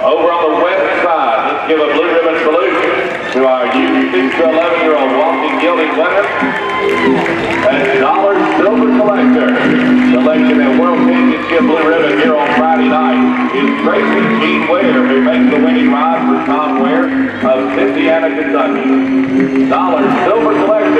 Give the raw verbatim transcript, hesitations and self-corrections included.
Over on the west side, let's give a blue ribbon salute to our youth six to eleven year old walking gilded winner and Dollar Silver Collector. Selection at World Championship blue ribbon here on Friday night is Tracy Jean Ware, who makes the winning ride for Tom Ware of Indiana, Kentucky. Dollar Silver Collector